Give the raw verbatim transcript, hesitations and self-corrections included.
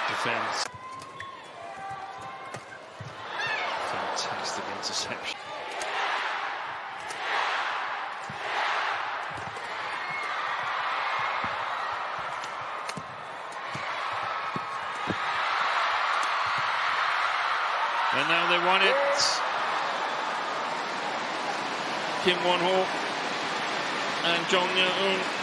defence. Fantastic interception. And now they won it. Kim Won-ho and Jong Yeon-eun